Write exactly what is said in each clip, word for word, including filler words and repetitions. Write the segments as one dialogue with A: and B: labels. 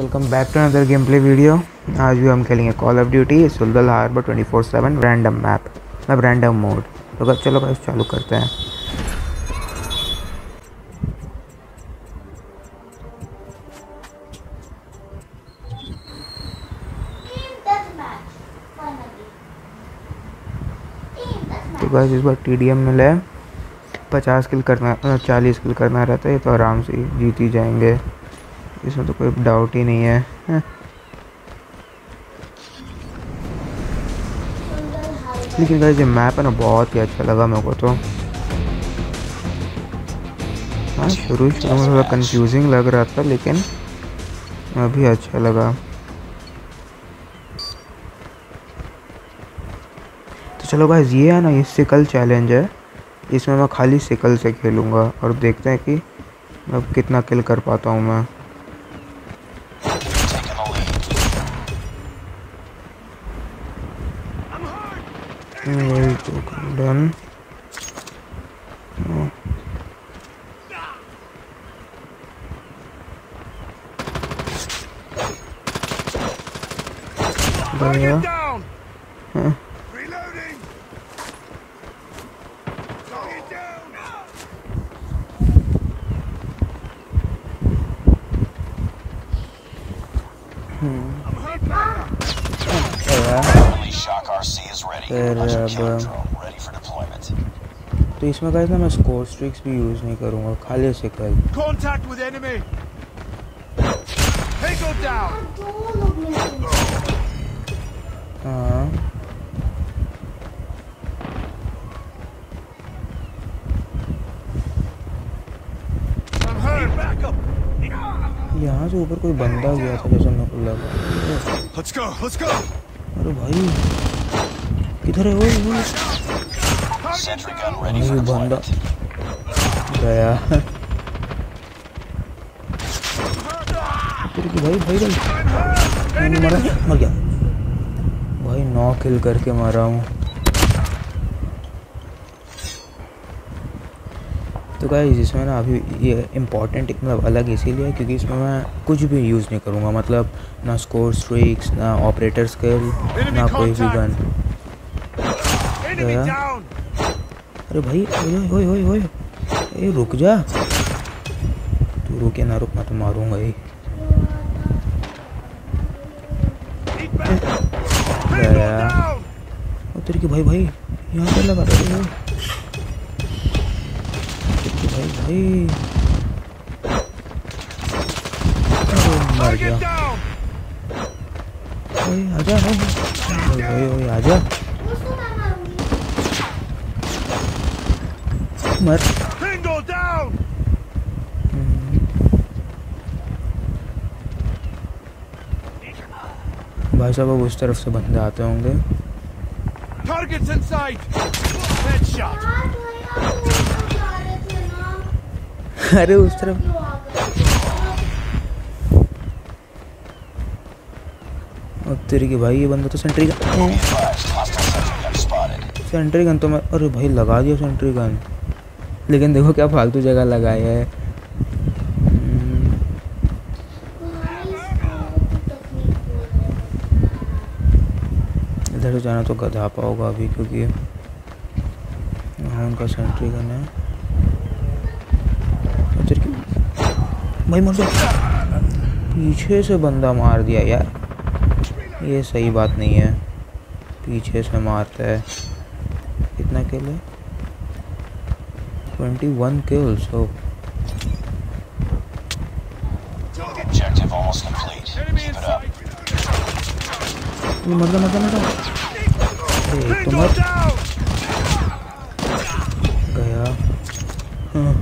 A: Welcome back to another gameplay video. आज भी हम खेलेंगे कॉल ऑफ ड्यूटी सुलगल harbour twenty four seven random map मतलब रैंडम मोड। तो चलो गाइस चालू करते हैं। तो गाइस इस बार टी डी एम में ले पचास किल करना चालीस किल करना रहता है, तो आराम से जीत ही जाएंगे, इसमें तो कोई डाउट ही नहीं है, है? लेकिन गाइस ये मैप है ना बहुत ही अच्छा लगा मेरे को। तो हाँ शुरू शुरू में थोड़ा कंफ्यूजिंग लग रहा था, लेकिन अभी अच्छा लगा। तो चलो गाइस ये है ना, ये सिकल चैलेंज है, इसमें मैं खाली सिकल से खेलूँगा और देखते हैं कि अब कितना किल कर पाता हूँ मैं। डन। हाँ। फिर अब तो इसमें गाइस ना मैं स्कोर स्ट्रिक्स भी यूज़ नहीं करूँगा, खाली सिकल। हाँ यहाँ से ऊपर कोई बंदा गया था जैसे मेरे को लगा। Let's go, let's go. अरे भाई किधर है वो? ये बंदा गया। भाई भाई भाई मरा मर गया भाई, नौ किल करके मारा हूँ। तो गाइस इसमें ना अभी ये इम्पोर्टेंट मतलब अलग इसीलिए क्योंकि इसमें मैं कुछ भी यूज़ नहीं करूँगा, मतलब ना स्कोर स्ट्रिक्स, ना ऑपरेटर स्किल, ना कोई भी गन। अरे भाई ओए ओए ओए ए रुक जा, तू रुके ना रुक, मैं तो मारूंगा ही। तेरे की भाई भाई यहाँ पे लगा रहे हो भाई भाई, मर गया भाई, आजा भाई भाई भाई आजा मर। भाई साहब अब उस तरफ से बंदे आते होंगे। अरे उस तरफ अब तेरी की भाई, ये बंदा तो सेंट्री गन सेंट्री गन तो मैं, अरे भाई लगा दिया सेंट्री गन, लेकिन देखो क्या फालतू जगह लगाया है। इधर से जाना तो गधा पाओगा अभी, क्योंकि हाँ उनका सेंट्री गन है। भाई मर जा, पीछे से बंदा मार दिया यार, ये सही बात नहीं है, पीछे से मारता है। कितना किल है? Twenty one kills. हो मर जा मर जा मर जा, एक तो मर गया। हाँ।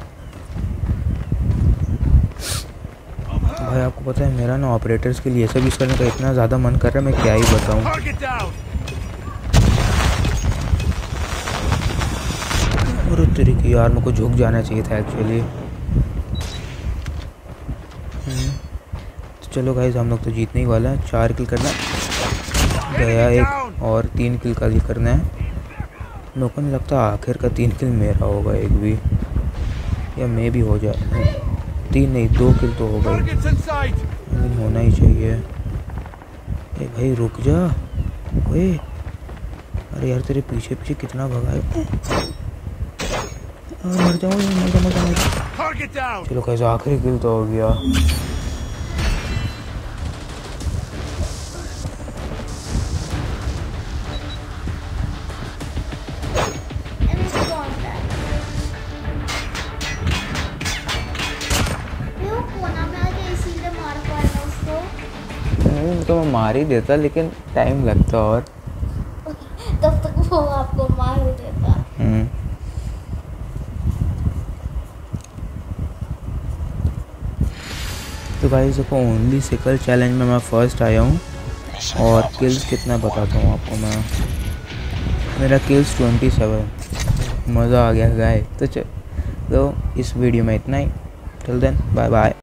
A: भाई आपको पता है मेरा ना ऑपरेटर्स के लिए ये सब यूज़ करने का इतना ज़्यादा मन कर रहा है, मैं क्या ही बताऊँ। और तेरी की यार मेरे को झुक जाना चाहिए था एक्चुअली। तो चलो गाइस हम लोग तो जीतने ही वाला है। चार किल करना गया, एक और तीन किल का भी करना है। मेरे को नहीं लगता आखिर का तीन किल मेरा होगा एक भी, या मे भी हो जाए। तीन नहीं दो किल तो हो गए, लेकिन होना ही है। ए भाई रुक जा। ओए अरे यार तेरे पीछे पीछे कितना भगा है। मर जाओ मर जाओ मर जाओ। चलो कैसे आखिरी किल तो हो गया। तो मैं मार ही देता लेकिन टाइम लगता और
B: तब तक वो आपको मार ही देता।
A: हम्म तो गाइस देखो ओनली सिकल चैलेंज में मैं फर्स्ट आया हूँ और किल्स कितना बताता हूँ आपको मैं। मेरा किल्स ट्वेंटी सेवन। मज़ा आ गया गाइस। तो चलो तो इस वीडियो में इतना ही। Till then bye bye.